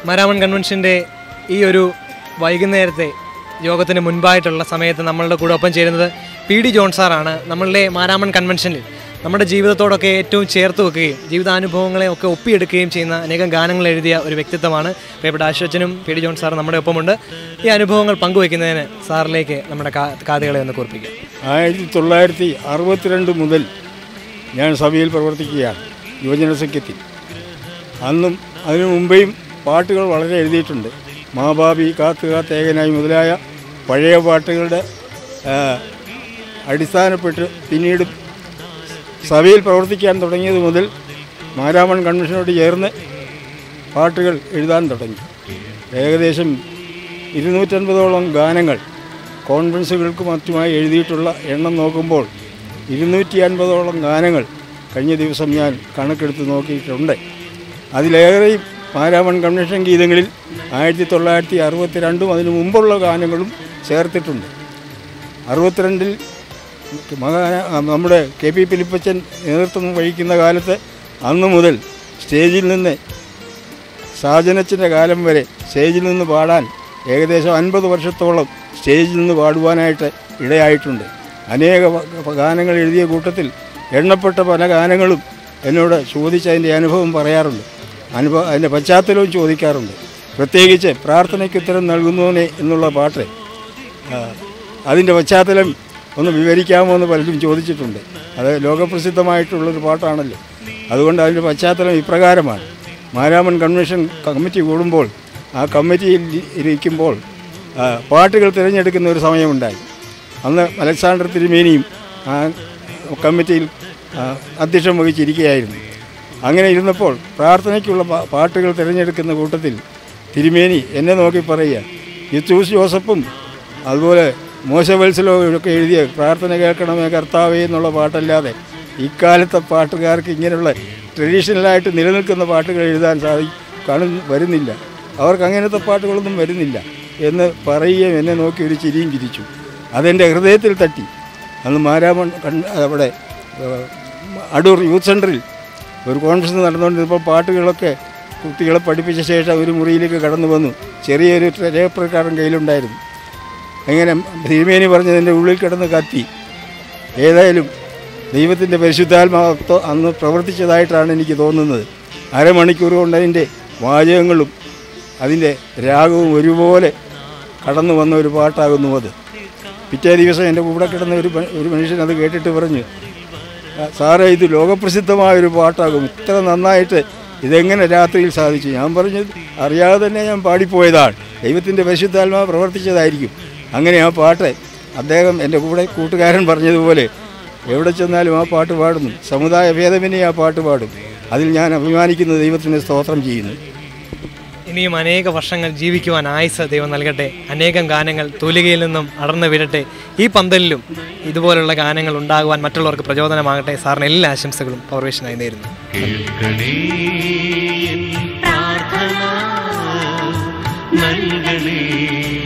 മാരാമൺ കൺവെൻഷൻ്റെ ഈ ഒരു വൈകുന്നേരത്തെ യോഗത്തിന് മുൻപായിട്ടുള്ള സമയത്ത് നമ്മളുടെ കൂടെ ഒപ്പം ചേരുന്നത് PD ജോൺ സാറാണ്. നമ്മളുടെ മാരാമൺ കൺവെൻഷനിൽ നമ്മുടെ ജീവിതത്തോടൊക്കെ ഏറ്റവും ചേർത്ത് വെക്കുകയും ജീവിതാനുഭവങ്ങളെ ഒക്കെ ഒപ്പിയെടുക്കുകയും ചെയ്യുന്ന അനേകം ഗാനങ്ങൾ എഴുതിയ ഒരു വ്യക്തിത്വമാണ്. പ്രിയപ്പെട്ട ആശുവച്ചനും PD ജോൺ സാർ നമ്മുടെ ഒപ്പമുണ്ട്. ഈ അനുഭവങ്ങൾ പങ്കുവയ്ക്കുന്നതിന് സാറിലേക്ക് നമ്മുടെ കാതുകളെ ഒന്ന് കുറിപ്പിക്കാം. 1962 മുതൽ ഞാൻ സഭയിൽ പ്രവർത്തിക്കുകയാണ്, യുവജന സഖ്യത്തിൽ. അന്നും അതിനു മുമ്പേയും പാട്ടുകൾ വളരെ എഴുതിയിട്ടുണ്ട്. മാബാബി, കാത്ത് കാത്തേകനായി മുതലായ പഴയ പാട്ടുകളുടെ അടിസ്ഥാനപ്പെട്ട് പിന്നീട് സഭയിൽ പ്രവർത്തിക്കാൻ തുടങ്ങിയത് മുതൽ മാരാമൺ കൺവെൻഷനോട് ചേർന്ന് പാട്ടുകൾ എഴുതാൻ തുടങ്ങി. ഏകദേശം 250ഓളം ഗാനങ്ങൾ കോൺഫറൻസുകൾക്ക് മറ്റുമായി എഴുതിയിട്ടുള്ള എണ്ണം നോക്കുമ്പോൾ 250ഓളം ഗാനങ്ങൾ കഴിഞ്ഞ ദിവസം ഞാൻ കണക്കെടുത്ത് നോക്കിയിട്ടുണ്ട്. അതിലേറെയും മാരാമൺ കൺവെൻഷൻ ഗീതങ്ങളിൽ 1962 അതിനു മുമ്പുള്ള ഗാനങ്ങളും ചേർത്തിട്ടുണ്ട്. 62 നമ്മുടെ KP ഫിലിപ്പച്ചൻ നേതൃത്വം വഹിക്കുന്ന കാലത്ത് അന്നു മുതൽ സ്റ്റേജിൽ നിന്ന് സാജനച്ചൻ്റെ കാലം വരെ സ്റ്റേജിൽ നിന്ന് പാടാൻ ഏകദേശം 50 വർഷത്തോളം സ്റ്റേജിൽ നിന്ന് പാടുവാനായിട്ട് ഇടയായിട്ടുണ്ട്. അനേക ഗാനങ്ങൾ എഴുതിയ കൂട്ടത്തിൽ എണ്ണപ്പെട്ട പല ഗാനങ്ങളും എന്നോട് ചോദിച്ച് അതിൻ്റെ അനുഭവം പറയാറുണ്ട്, അതിൻ്റെ പശ്ചാത്തലവും ചോദിക്കാറുണ്ട്. പ്രത്യേകിച്ച് പ്രാർത്ഥനയ്ക്ക് ഉത്തരം നൽകുന്നവനെ എന്നുള്ള പാട്ട്, അതിൻ്റെ പശ്ചാത്തലം ഒന്ന് വിവരിക്കാമോ എന്ന് പലരും ചോദിച്ചിട്ടുണ്ട്. അത് ലോകപ്രസിദ്ധമായിട്ടുള്ളൊരു പാട്ടാണല്ലോ. അതുകൊണ്ട് അതിൻ്റെ പശ്ചാത്തലം ഇപ്രകാരമാണ്. മാരാമൺ കൺവെൻഷൻ കമ്മിറ്റി കൂടുമ്പോൾ ആ കമ്മിറ്റിയിൽ ഇരിക്കുമ്പോൾ പാട്ടുകൾ തിരഞ്ഞെടുക്കുന്ന ഒരു സമയമുണ്ടായി. അന്ന് അലക്സാണ്ടർ തിരുമേനിയും ആ കമ്മിറ്റിയിൽ അധ്യക്ഷം വഹിച്ചിരിക്കുകയായിരുന്നു. അങ്ങനെ ഇരുന്നപ്പോൾ പ്രാർത്ഥനയ്ക്കുള്ള പാട്ടുകൾ തിരഞ്ഞെടുക്കുന്ന കൂട്ടത്തിൽ തിരുമേനി എന്നെ നോക്കി പറയുക, യുത്തൂസ് ജോസഫും അതുപോലെ മോശവത്സലമൊക്കെ എഴുതിയ പ്രാർത്ഥന കേൾക്കണമേ കർത്താവേ എന്നുള്ള പാട്ടല്ലാതെ ഇക്കാലത്തെ പാട്ടുകാർക്ക് ഇങ്ങനെയുള്ള ട്രഡീഷണലായിട്ട് നിലനിൽക്കുന്ന പാട്ടുകൾ എഴുതാൻ വരുന്നില്ല, അവർക്ക് അങ്ങനത്തെ പാട്ടുകളൊന്നും വരുന്നില്ല എന്ന് പറയുകയും എന്നെ നോക്കി ഒരു ചിരിയും ചിരിച്ചു. അതെൻ്റെ ഹൃദയത്തിൽ തട്ടി. അന്ന് മാരാമൺ അവിടെ അടൂർ യൂത്ത് സെൻറ്ററിൽ ഒരു കോൺഫറൻസ് നടന്നുകൊണ്ടിരുന്നപ്പോൾ പാട്ടുകളൊക്കെ കുട്ടികളെ പഠിപ്പിച്ച ശേഷം ഒരു മുറിയിലേക്ക് കടന്നു വന്നു. ചെറിയൊരു ടേപ്പർക്കാരൻ കയ്യിലുണ്ടായിരുന്നു. അങ്ങനെ തിരുമേനി പറഞ്ഞതിൻ്റെ ഉള്ളിൽ കിടന്ന് കത്തി. ഏതായാലും ദൈവത്തിൻ്റെ പരിശുദ്ധാത്മാവ് അന്ന് പ്രവർത്തിച്ചതായിട്ടാണ് എനിക്ക് തോന്നുന്നത്. അരമണിക്കൂർ കൊണ്ട് അതിൻ്റെ വാചകങ്ങളും അതിൻ്റെ രാഗവും ഒരുപോലെ കടന്നു വന്ന ഒരു പാട്ടാകുന്നു അത്. പിറ്റേ ദിവസം എൻ്റെ കൂടെ കിടന്ന ഒരു മനുഷ്യൻ അത് കേട്ടിട്ട് പറഞ്ഞു, സാറേ ഇത് ലോകപ്രസിദ്ധമായൊരു പാട്ടാകും, ഇത്ര നന്നായിട്ട് ഇതെങ്ങനെ രാത്രിയിൽ സാധിച്ചു? ഞാൻ പറഞ്ഞത് അറിയാതെ തന്നെ ഞാൻ പാടിപ്പോയതാണ്, ദൈവത്തിൻ്റെ പരിശുദ്ധാത്മാവ് പ്രവർത്തിച്ചതായിരിക്കും. അങ്ങനെ ആ പാട്ട് അദ്ദേഹം എൻ്റെ കൂട്ടുകാരൻ പറഞ്ഞതുപോലെ എവിടെ ചെന്നാലും ആ പാട്ട് പാടുന്നു. സമുദായ ഭേദമന്യേ ആ പാട്ട് പാടും. അതിൽ ഞാൻ അഭിമാനിക്കുന്ന ദൈവത്തിന് സ്തോത്രം ചെയ്യുന്നു. ഇനിയും അനേക വർഷങ്ങൾ ജീവിക്കുവാൻ ആയുസ് ദൈവം നൽകട്ടെ. അനേകം ഗാനങ്ങൾ തൂലികയിൽ നിന്നും അടർന്നു വീഴട്ടെ. ഈ പന്തലിലും ഇതുപോലുള്ള ഗാനങ്ങൾ ഉണ്ടാകുവാൻ മറ്റുള്ളവർക്ക് പ്രചോദനമാകട്ടെ. സാറിന് എല്ലാ ആശംസകളും പവർവിഷനായി നേരുന്നു. നൽകണേ